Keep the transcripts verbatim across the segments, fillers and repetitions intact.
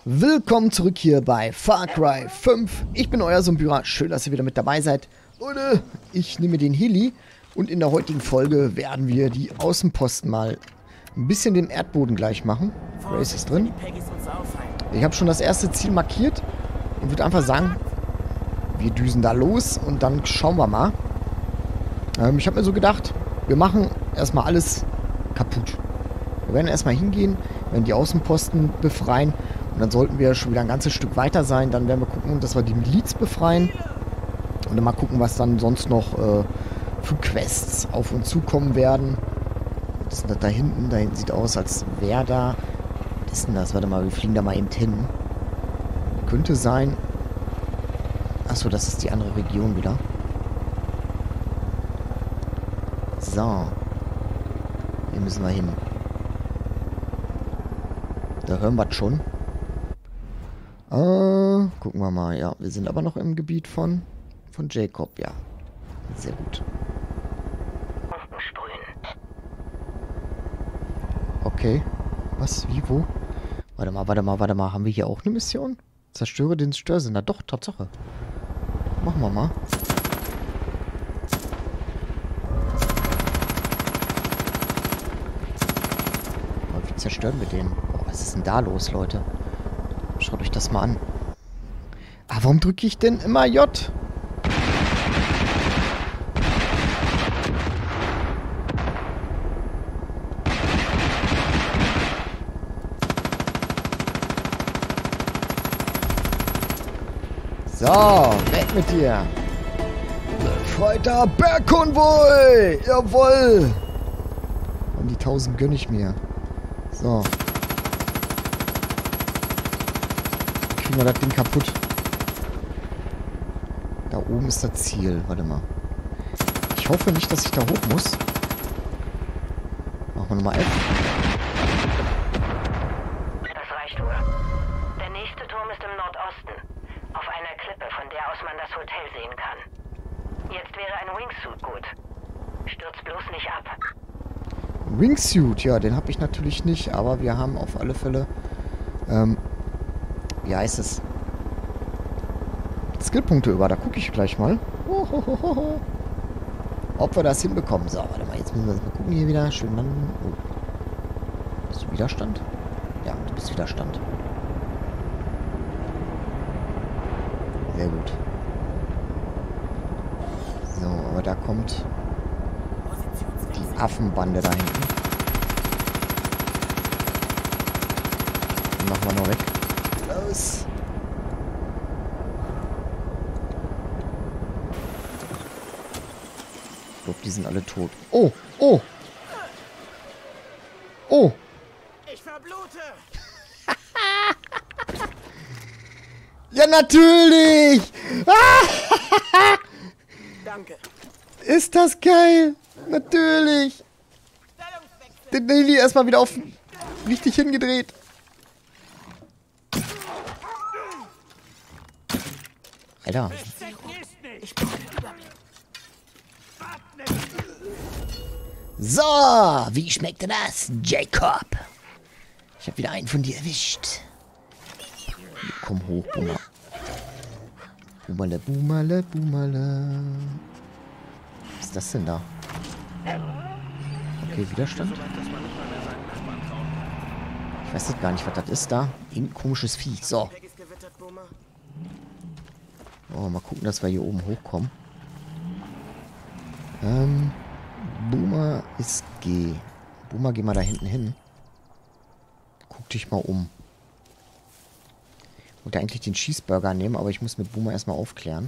Willkommen zurück hier bei Far Cry fünf. Ich bin euer Sumbüra. Schön, dass ihr wieder mit dabei seid. Leute, ich nehme den Heli und in der heutigen Folge werden wir die Außenposten mal ein bisschen den Erdboden gleich machen. Grace ist drin. Ich habe schon das erste Ziel markiert und würde einfach sagen, wir düsen da los und dann schauen wir mal. Ähm, ich habe mir so gedacht, wir machen erstmal alles kaputt. Wir werden erstmal hingehen, werden die Außenposten befreien und dann sollten wir schon wieder ein ganzes Stück weiter sein. Dann werden wir gucken, dass wir die Miliz befreien und dann mal gucken, was dann sonst noch äh, für Quests auf uns zukommen werden. Was ist denn das da hinten? Da hinten sieht aus, als wäre da... Was ist denn das? Warte mal, wir fliegen da mal eben hin. Könnte sein... Achso, das ist die andere Region wieder. So. Hier müssen wir hin. Da hören wir schon. Äh, gucken wir mal. Ja, wir sind aber noch im Gebiet von, von Jacob, ja. Sehr gut. Okay. Was? Wie? Wo? Warte mal, warte mal, warte mal. Haben wir hier auch eine Mission? Zerstöre den Störsender. Doch, Tatsache. Machen wir mal. Aber wie zerstören wir den? Boah, was ist denn da los, Leute? Schaut euch das mal an. Ah, warum drücke ich denn immer J? So, weg mit dir. Befreiter Bergkonvoi! Jawoll! Und die tausend gönne ich mir. So. Kriegen wir das Ding kaputt. Da oben ist das Ziel. Warte mal. Ich hoffe nicht, dass ich da hoch muss. Machen wir nochmal F. Das reicht wohl. Der nächste Turm ist im Nordosten. Auf einer Klippe, von der aus man das Hotel sehen kann. Jetzt wäre ein Wingsuit gut. Stürz bloß nicht ab. Wingsuit, ja, den habe ich natürlich nicht, aber wir haben auf alle Fälle, ähm, wie heißt es? Skillpunkte über, da gucke ich gleich mal. Hohohoho. Ob wir das hinbekommen. So, warte mal, jetzt müssen wir das mal gucken hier wieder. Schön landen. Oh. Bist du Widerstand? Ja, du bist Widerstand. Sehr gut. So, aber da kommt die Affenbande da hinten. Den machen wir noch weg. Los! Ich glaube, die sind alle tot. Oh! Oh! Oh! Ich verblute! Ja, natürlich! Danke. Ist das geil? Natürlich! Den Heli erstmal wieder auf richtig hingedreht. Alter. So, wie schmeckte das, Jacob? Ich habe wieder einen von dir erwischt. Komm hoch, Boomer. Boomerle, Boomerle, Boomerle. Was ist das denn da? Okay, Widerstand. Ich weiß jetzt gar nicht, was das ist da. Irgendein komisches Vieh. So. Oh, mal gucken, dass wir hier oben hochkommen. Ähm, Boomer ist G. Boomer, geh mal da hinten hin. Guck dich mal um. Ich wollte eigentlich den Cheeseburger nehmen, aber ich muss mit Boomer erstmal aufklären.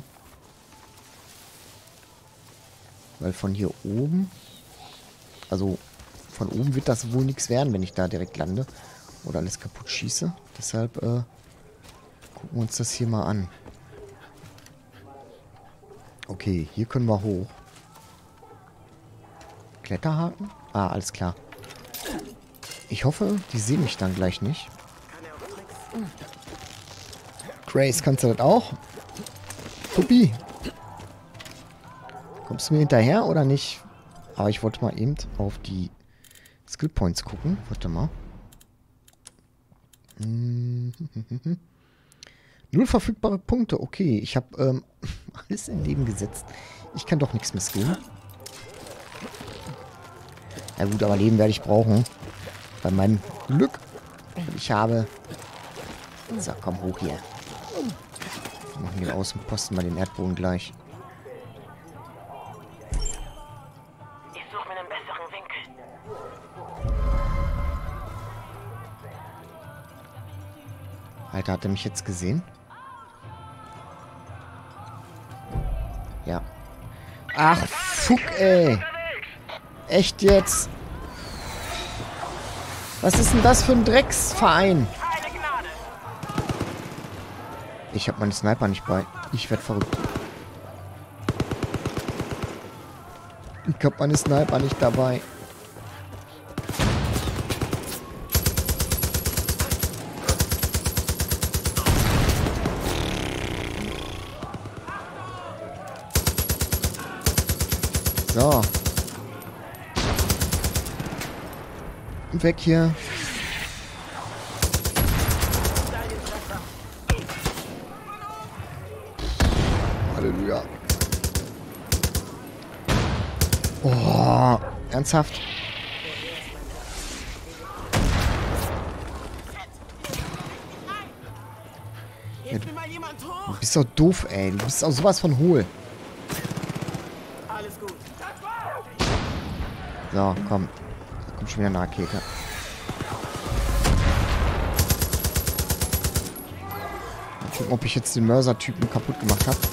Weil von hier oben... Also, von oben wird das wohl nichts werden, wenn ich da direkt lande. Oder alles kaputt schieße. Deshalb, äh, gucken wir uns das hier mal an. Okay, hier können wir hoch. Kletterhaken? Ah, alles klar. Ich hoffe, die sehen mich dann gleich nicht. Grace, kannst du das auch? Puppi. Kommst du mir hinterher oder nicht? Aber ich wollte mal eben auf die Skill Points gucken. Warte mal. Hm. Null verfügbare Punkte. Okay, ich habe ähm, alles in Leben gesetzt. Ich kann doch nichts mehr skillen. Na gut, aber Leben werde ich brauchen. Bei meinem Glück. Ich habe... So, komm hoch hier. Wir machen hier Außenposten mal den Erdboden gleich. Ich suche mir einen besseren Winkel. Alter, hat er mich jetzt gesehen? Ja. Ach, fuck, ey. Echt jetzt? Was ist denn das für ein Drecksverein? Ich habe meine Sniper nicht bei. Ich werde verrückt. Ich habe meine Sniper nicht dabei. So. Weg hier. Halleluja. Oh, ernsthaft? Ja, du, du bist doch doof, ey. Du bist auch sowas von hohl. Alles gut. So, komm. Da kommt schon wieder eine Rakete. Mal gucken, ob ich jetzt den Mörser-Typen kaputt gemacht habe.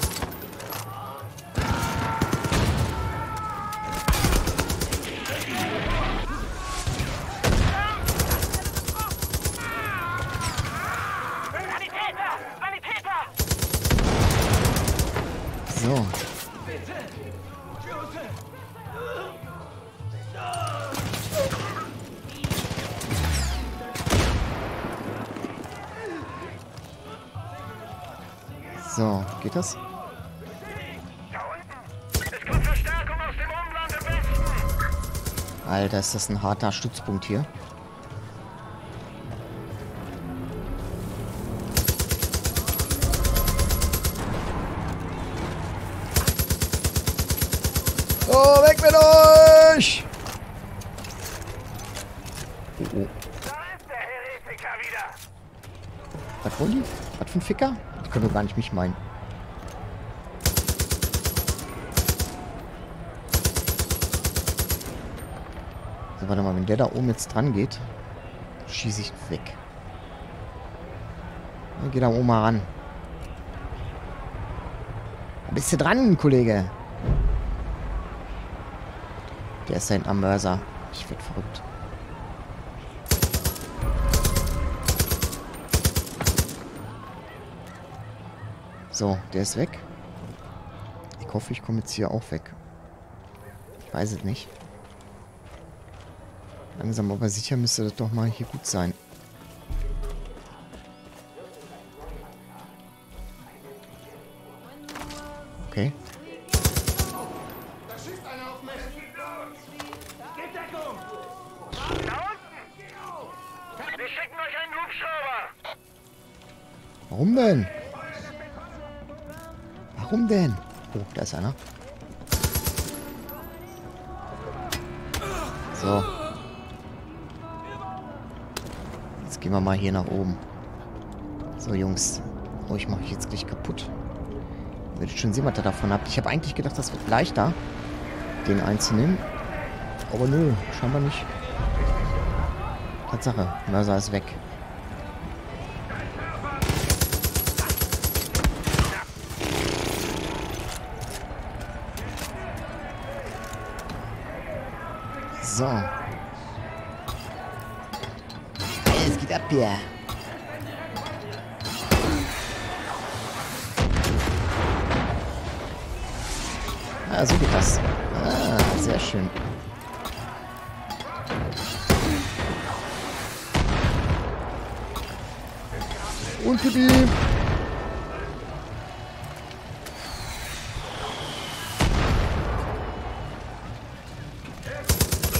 So. So, geht das? Alter, ist das ein harter Stützpunkt hier. Oh, weg mit euch! Oh, oh. Was wollen die? Was für ein Ficker? Die können doch gar nicht mich meinen. So, warte mal, wenn der da oben jetzt dran geht, schieße ich weg. Dann geh da oben mal ran. Da bist du dran, Kollege. Der ist ein Mörser. Ich werd verrückt. So, der ist weg. Ich hoffe, ich komme jetzt hier auch weg. Ich weiß es nicht. Langsam aber sicher müsste das doch mal hier gut sein. Okay. Da schießt einer auf mich. Gib Deckung! Da unten! Wir schicken euch einen Hubschrauber! Warum denn? Warum denn? Oh, da ist einer. So. Jetzt gehen wir mal hier nach oben. So, Jungs. Oh, ich mache euch jetzt gleich kaputt. Ihr werdet schon sehen, was ihr davon habt. Ich habe eigentlich gedacht, das wird leichter, den einzunehmen. Aber nö, scheinbar nicht. Tatsache, Mörser ist weg. So. Es geht ab hier. Ah, so geht das. Ah, sehr schön. Und gib ihm.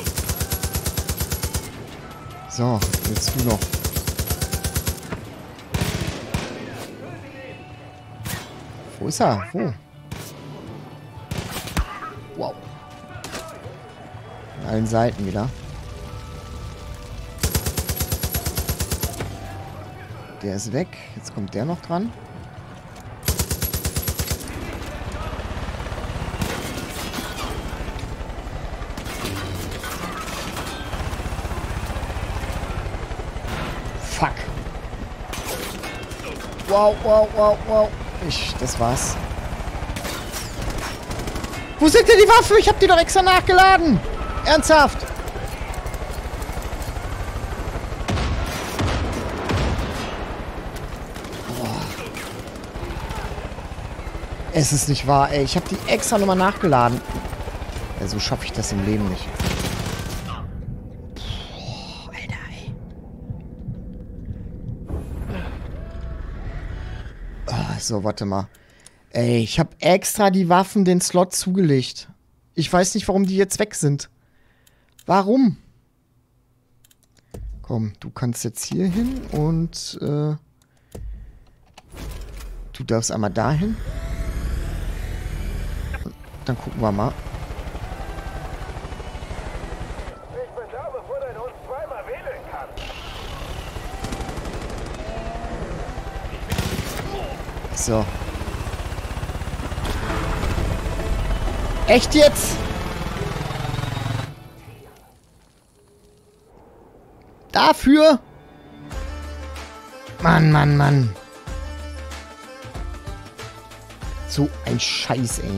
So, jetzt du noch. Wo ist er? Wo? Wow. An allen Seiten wieder. Der ist weg. Jetzt kommt der noch dran. Fuck. Wow, wow, wow, wow. Ich, das war's. Wo sind denn die Waffen? Ich hab die doch extra nachgeladen. Ernsthaft. Boah. Es ist nicht wahr, ey. Ich hab die extra nochmal nachgeladen. Ja, so schaffe ich das im Leben nicht. Boah, Alter, ey. Ah, so, warte mal. Ey, ich habe extra die Waffen den Slot zugelegt. Ich weiß nicht, warum die jetzt weg sind. Warum? Komm, du kannst jetzt hier hin und äh, du darfst einmal dahin. Dann gucken wir mal. Ich bin da, bevor dein Hund zweimal wählen kann. So. Echt jetzt? Dafür? Mann, Mann, Mann. So ein Scheiß, ey.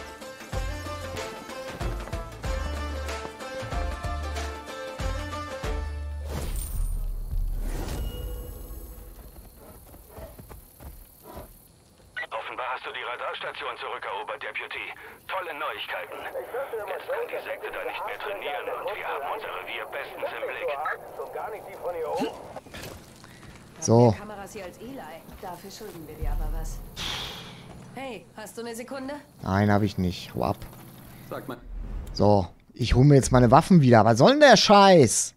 Offenbar hast du die Radarstation zurückerobert, Deputy. Tolle Neuigkeiten. Jetzt kann die Sekte da nicht mehr trainieren und wir haben unser Revier bestens im Blick. Und gar nicht die von hier oben. So. Kameras hier als Eli. Dafür schulden wir dir aber was. Hey, hast du eine Sekunde? Nein, habe ich nicht. Hau ab. Sag mal. So. Ich hole mir jetzt meine Waffen wieder. Was soll denn der Scheiß?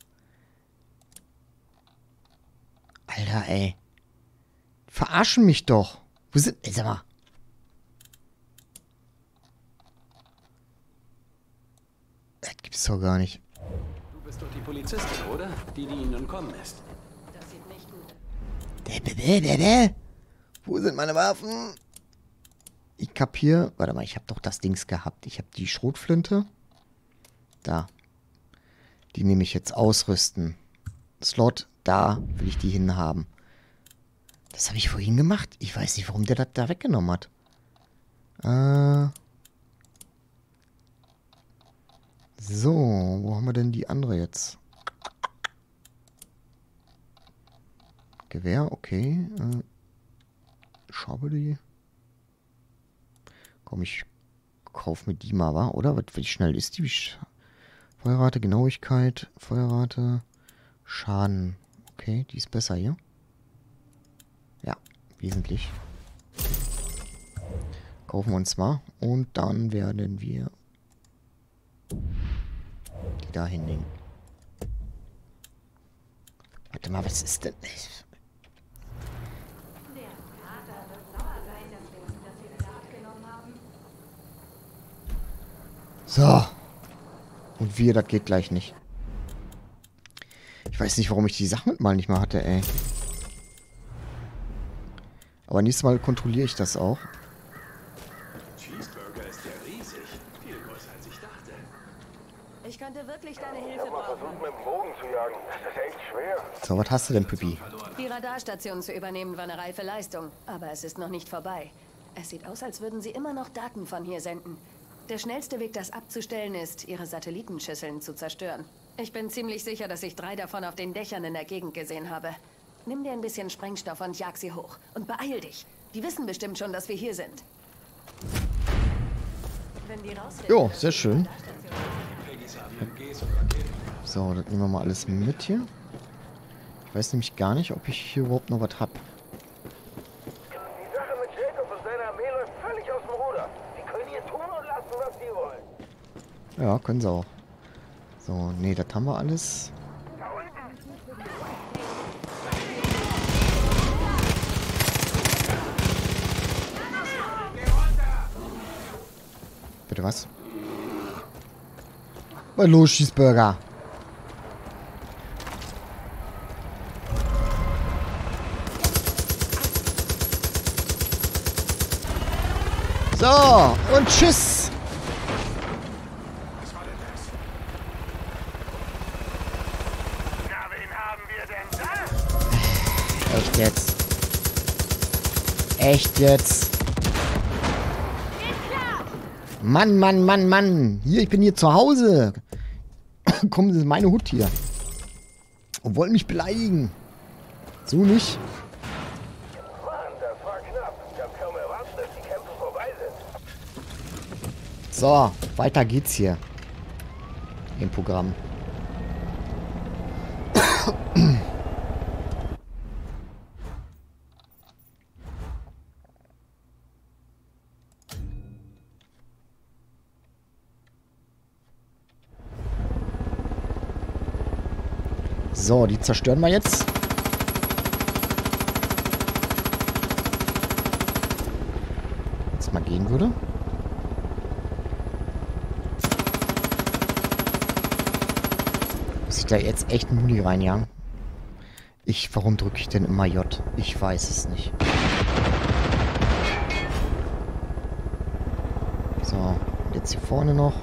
Alter, ey. Verarschen mich doch. Wo sind... Ey, sag mal. Das gibt's doch gar nicht. Du bist doch die Polizistin, oder? Die, die ihnen entkommen ist. Das sieht nicht gut. Dä, dä, dä, dä, dä. Wo sind meine Waffen? Ich kapier... Warte mal, ich habe doch das Dings gehabt. Ich habe die Schrotflinte. Da. Die nehme ich jetzt ausrüsten. Slot, da will ich die hinhaben. Das habe ich vorhin gemacht. Ich weiß nicht, warum der das da weggenommen hat. Äh... So, wo haben wir denn die andere jetzt? Gewehr, okay. Äh, Schaube die. Komm, ich kauf mir die mal, wa? Oder? Wie schnell ist die? Feuerrate, Genauigkeit, Feuerrate, Schaden. Okay, die ist besser hier. Ja, wesentlich. Kaufen wir uns mal. Und dann werden wir die da hinlegen. Warte mal, was ist denn? So. Und wir, das geht gleich nicht. Ich weiß nicht, warum ich die Sachen mal nicht mehr hatte, ey. Aber nächstes Mal kontrolliere ich das auch. Cheeseburger ist ja riesig. Viel größer als ich dachte. Ich könnte wirklich deine Ich Hilfe hab mal brauchen. versucht, mit dem Bogen zu jagen. Das ist echt schwer. So, was hast du denn, Pippi? Die Radarstation zu übernehmen war eine reife Leistung, aber es ist noch nicht vorbei. Es sieht aus, als würden sie immer noch Daten von hier senden. Der schnellste Weg, das abzustellen, ist, ihre Satellitenschüsseln zu zerstören. Ich bin ziemlich sicher, dass ich drei davon auf den Dächern in der Gegend gesehen habe. Nimm dir ein bisschen Sprengstoff und jag sie hoch. Und beeil dich. Die wissen bestimmt schon, dass wir hier sind. Wenn die rausfinden, Jo, sehr schön. So, das nehmen wir mal alles mit hier. Ich weiß nämlich gar nicht, ob ich hier überhaupt noch was habe. Die Sache mit Jacob und seiner Armee läuft völlig aus dem Ruder. Sie können hier tun und lassen, was sie wollen. Ja, können sie auch. So, nee, das haben wir alles. Warte, was? Was los, Cheeseburger? So, und tschüss. Na, wen haben wir denn da? Echt jetzt? Echt jetzt? Mann, Mann, Mann, Mann. Hier, ich bin hier zu Hause. Kommen Sie in meine Hut hier. Und wollen mich beleidigen. So nicht. Mann, das war knapp. Ich hab kaum erwartet, dass die Kämpfe vorbei sind. So, weiter geht's hier. Im Programm. So, die zerstören wir jetzt. Wenn es mal gehen würde. Muss ich da jetzt echt Muni reinjagen? Ich, warum drücke ich denn immer J? Ich weiß es nicht. So, und jetzt hier vorne noch.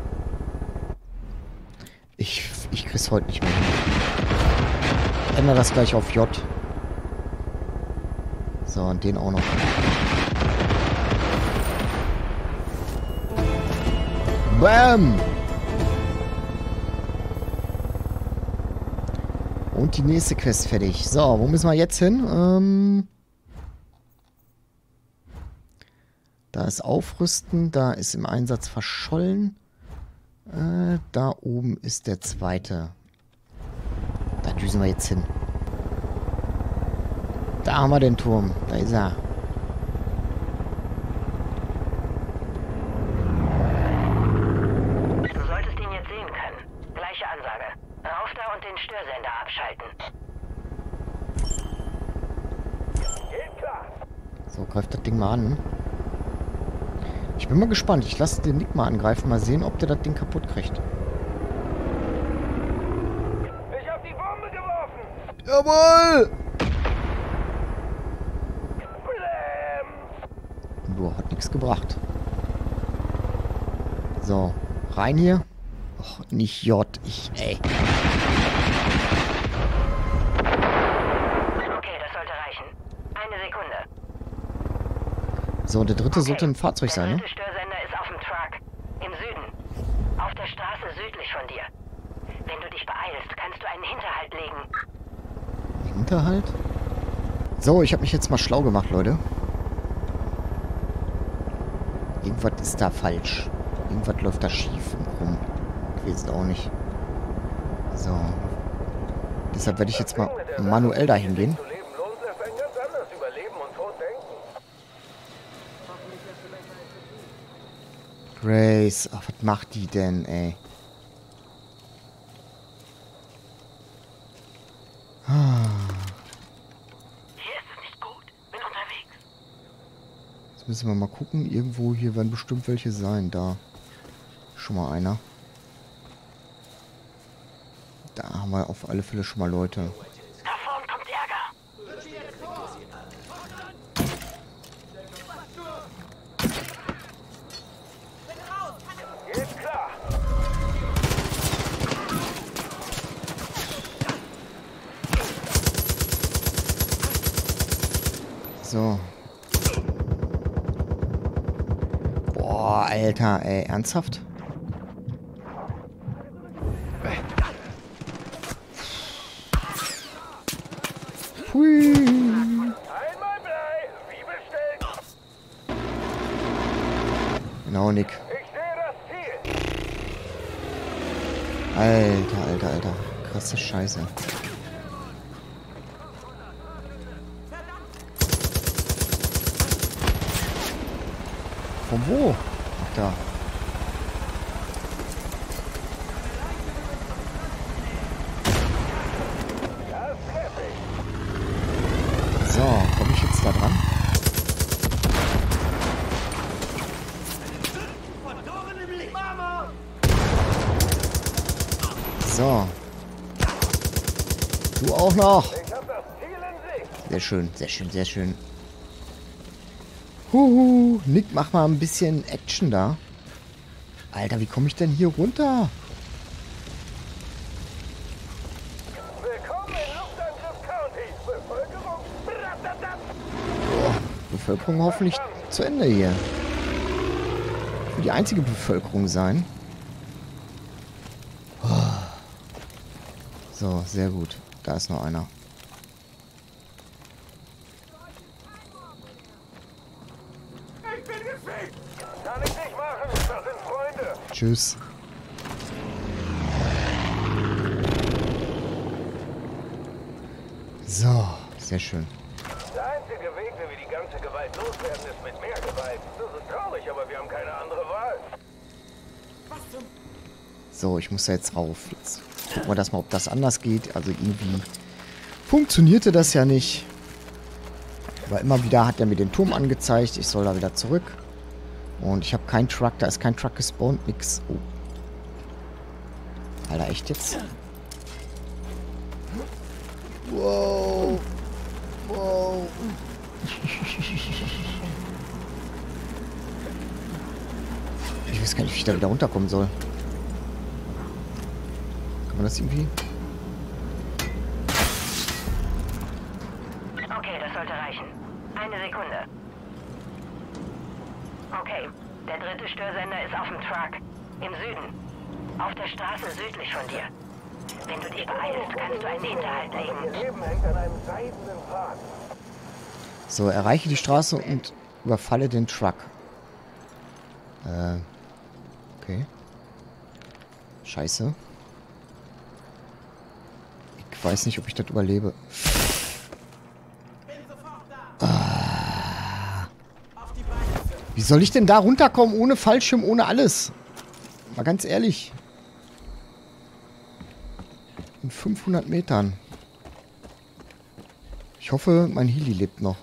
Ich, ich krieg's heute nicht mehr hin. Ich ändere das gleich auf J. So, und den auch noch. Bam! Und die nächste Quest fertig. So, wo müssen wir jetzt hin? Ähm, da ist Aufrüsten, da ist im Einsatz verschollen. Äh, da oben ist der zweite. Da düsen wir jetzt hin. Da haben wir den Turm. Da ist er. Du solltest ihn jetzt sehen können. Gleiche Ansage. Rauf da und den Störsender abschalten. Geht klar. So, greift das Ding mal an. Ich bin mal gespannt. Ich lasse den Nick mal angreifen. Mal sehen, ob der das Ding kaputt kriegt. Ich hab die Bombe geworfen. Jawohl! Blam. Nur hat nichts gebracht. So, rein hier. Och, nicht J. Ich, ey. Okay, das sollte reichen. Eine Sekunde. So, der dritte Okay, sollte ein Fahrzeug sein, Der ne? dritte Störsender ist auf dem Truck. Im Süden. Auf der Straße südlich von dir. Wenn du dich beeilst, kannst du einen Hinterhalt legen. Hinterhalt? So, ich habe mich jetzt mal schlau gemacht, Leute. Irgendwas ist da falsch. Irgendwas läuft da schief und rum. Ich weiß es auch nicht. So. Deshalb werde ich jetzt mal manuell dahin gehen. Zu leben lohnt, lässt einen ganz anders über Leben und Tod denken. Grace. Ach, was macht die denn, ey? Hier ist es nicht gut. Bin unterwegs. Jetzt müssen wir mal gucken. Irgendwo hier werden bestimmt welche sein. Da. Schon mal einer. Da haben wir auf alle Fälle schon mal Leute. Da vorn kommt Ärger. Geht klar. So. Boah, Alter, ey. Ernsthaft? Hui. Einmal Blei, wie bestellt. Genau, Nick. Ich sehe das Ziel. Alter, alter, alter. Krasse Scheiße. Von wo? Ach, da. So, komme ich jetzt da dran? Verdoren So. Du auch noch. Ich hab das Ziel in Sicht. Sehr schön, sehr schön, sehr schön. Huhu. Nick, mach mal ein bisschen Action da. Alter, wie komme ich denn hier runter? Willkommen in Luftangriff County. Bevölkerung. Ratatatat. Boah, Bevölkerung hoffentlich zu Ende hier. Ich will die einzige Bevölkerung sein. Oh. So, sehr gut. Da ist noch einer. Ich bin gefickt. Kann ich nicht machen. Das sind Freunde. Tschüss. So, sehr schön. Der einzige Weg, wie wir die ganze Gewalt loswerden, ist mit mehr Gewalt. Das ist traurig, aber wir haben keine andere Wahl. So, ich muss da jetzt rauf. Jetzt gucken wir das mal, ob das anders geht. Also irgendwie funktionierte das ja nicht. Aber immer wieder hat er mir den Turm angezeigt. Ich soll da wieder zurück. Und ich habe keinen Truck. Da ist kein Truck gespawnt. Nix. Oh. Alter, echt jetzt? Wow. Wow. Ich weiß gar nicht, wie ich da wieder runterkommen soll. Kann man das irgendwie? Okay, das sollte reichen. Eine Sekunde. Okay, der dritte Störsender ist auf dem Truck. Im Süden. Auf der Straße südlich von dir. Wenn du dich beeilst, kannst du einen Hinterhalt Ihr legen. Leben hängt an einem seidenen Faden. So, erreiche die Straße und überfalle den Truck. Äh. Okay. Scheiße. Ich weiß nicht, ob ich das überlebe. Ah. Wie soll ich denn da runterkommen ohne Fallschirm, ohne alles? Mal ganz ehrlich. In fünfhundert Metern. Ich hoffe, mein Heli lebt noch.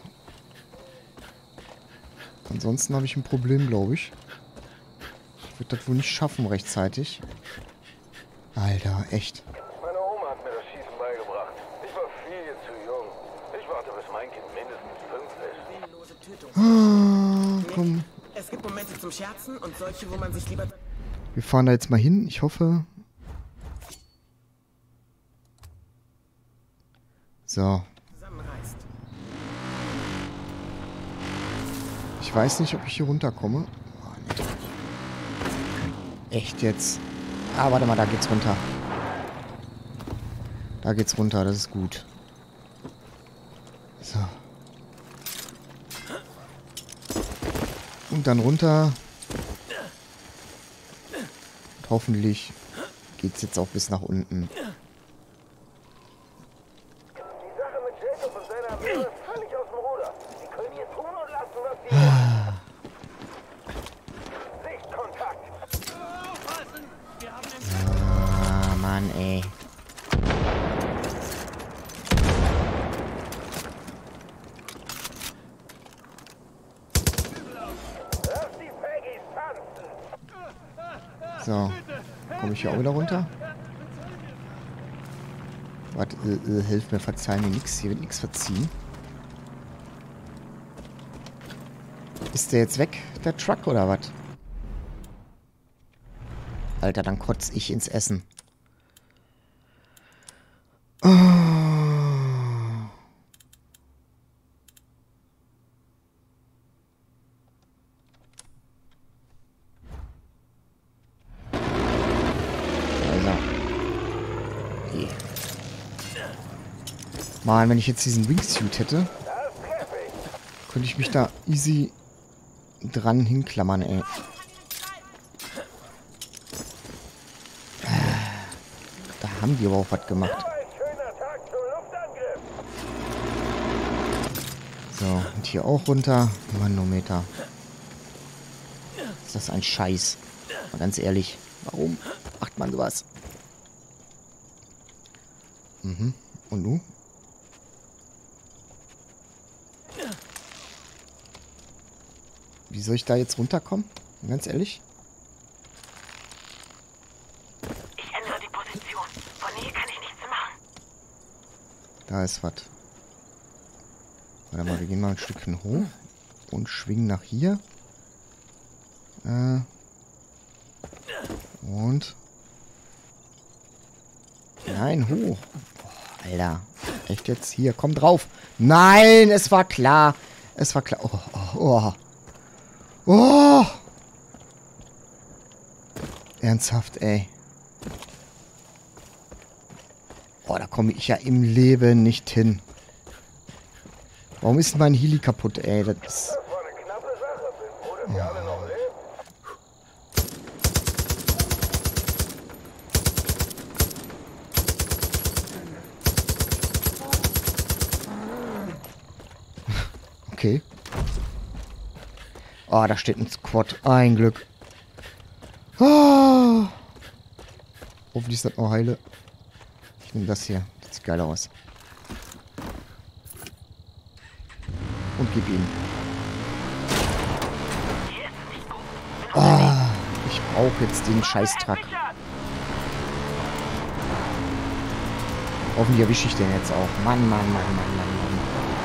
Ansonsten habe ich ein Problem, glaube ich. Ich würde das wohl nicht schaffen rechtzeitig. Alter, echt. Meine Oma hat mir das Schießen beigebracht. Ich war viel zu jung. Ich warte, bis mein Kind mindestens fünf ist. Ah, komm. Es gibt Momente zum Scherzen und solche, wo man sich lieber... Wir fahren da jetzt mal hin. Ich hoffe... So. zusammenreißt. Ich weiß nicht, ob ich hier runterkomme. Oh, nee. Echt jetzt? Ah, warte mal, da geht's runter. Da geht's runter, das ist gut. So. Und dann runter. Und hoffentlich geht's jetzt auch bis nach unten. Die Sache mit Jacob und seiner Armee ist völlig aus dem Ruder. Sie können hier tun und lassen, was sie wollen. Sichtkontakt. Ah, Mann, ey. Lass die Peggies tanzen. So. Komme ich hier auch wieder runter? Warte, äh, äh, hilf mir, verzeih mir nix. Hier wird nichts verziehen. Ist der jetzt weg, der Truck, oder was? Alter, dann kotz ich ins Essen. Oh. Also. Hier. Mann, wenn ich jetzt diesen Wingsuit hätte, könnte ich mich da easy dran hinklammern, ey. Da haben die aber auch was gemacht. Ein schöner Tag zum Luftangriff. So, und hier auch runter. Manometer. Ist das ein Scheiß? Mal ganz ehrlich. Warum macht man sowas? Mhm. Und du? Wie soll ich da jetzt runterkommen? Ganz ehrlich? Ich ändere die Position. Da ist was. Warte mal, wir gehen mal ein Stückchen hoch. Und schwingen nach hier. Äh. Und. Nein, hoch. Boah, Alter. Echt jetzt? Hier, komm drauf. Nein, es war klar. Es war klar. Oh, oh, oh. Oh. Ernsthaft, ey. Oh, da komme ich ja im Leben nicht hin. Warum ist denn mein Heli kaputt, ey? Das ist... Das war eine knappe Sache, froh, dass wir alle noch leben. Okay. Oh, da steht ein Squad. Ein Glück. Oh. Hoffentlich ist das noch heile. Ich nehme das hier. Das sieht geil aus. Und gib ihm. Oh, ich brauche jetzt den Scheißtrack. Hoffentlich erwische ich den jetzt auch. Mann, Mann, Mann, Mann, Mann, Mann.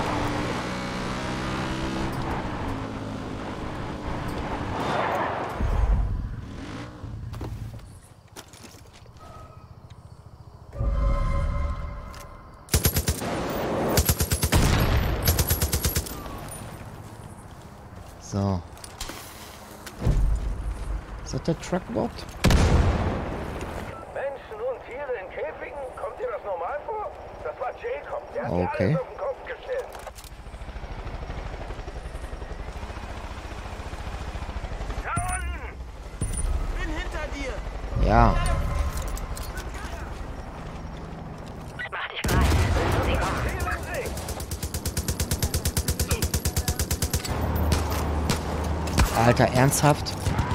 So. Ist das der Truck überhaupt? Menschen und Tiere in Käfigen? Kommt dir das normal vor? Das war Jacob. Der hat mir Okay. alles auf den Kopf gestellt. Da unten! Bin hinter dir! Ja. Mach dich bereit. Sie kommen. Alter, ernsthaft?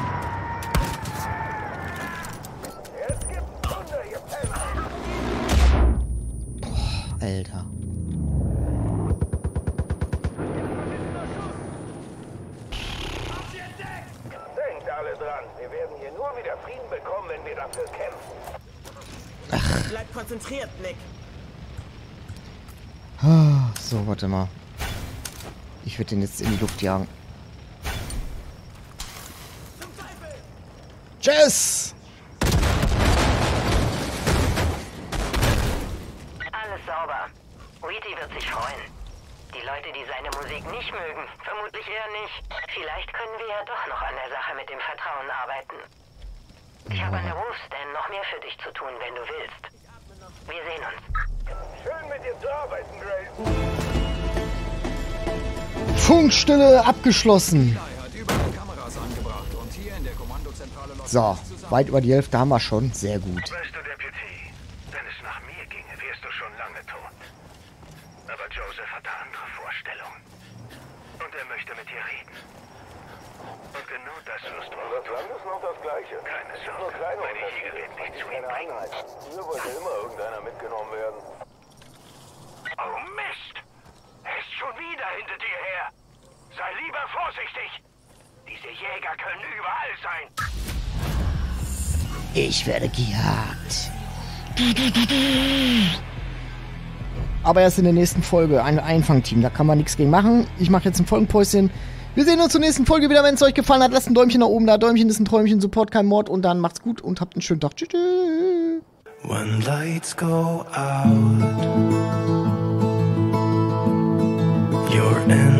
Es gibt Wunder, ihr Penner. Boah, Alter. Denkt alle dran, wir werden hier nur wieder Frieden bekommen, wenn wir dafür kämpfen. Bleib konzentriert, Nick. Ah, so, warte mal. Ich würde den jetzt in die Luft jagen. Tschüss! Alles sauber. Wheaty wird sich freuen. Die Leute, die seine Musik nicht mögen, vermutlich eher nicht. Vielleicht können wir ja doch noch an der Sache mit dem Vertrauen arbeiten. Ich habe an der Wolfsden noch mehr für dich zu tun, wenn du willst. Wir sehen uns. Schön mit dir zu arbeiten, Grace. Funkstille abgeschlossen. Er hat überall Kameras angebracht und hier in der Kommandozentrale läuft So, alles zusammen. weit über die Hälfte haben wir schon. Sehr gut. Weißt du, Deputy, wenn es nach mir ginge, wärst du schon lange tot. Aber Joseph hatte andere Vorstellungen. Und er möchte mit dir reden. Und genau das wirst du auch Das Land ist noch das Gleiche. Keine Nur Sorge, kleine meine Jäger Unterschiede. werden dich zu ihm Keine bringen. Einheit. Hier wollte immer irgendeiner mitgenommen werden. Oh Mist! Er ist schon wieder hinter dir her. Sei lieber vorsichtig. Diese Jäger können überall sein. Ich werde gejagt. Aber erst in der nächsten Folge. Ein Einfangteam. Da kann man nichts gegen machen. Ich mache jetzt ein Folgenpäuschen. Wir sehen uns zur nächsten Folge wieder. Wenn es euch gefallen hat, lasst ein Däumchen nach oben da. Däumchen ist ein Träumchen. Support kein Mord. Und dann macht's gut und habt einen schönen Tag. Tschüss. Tschüss. When lights go out, you're in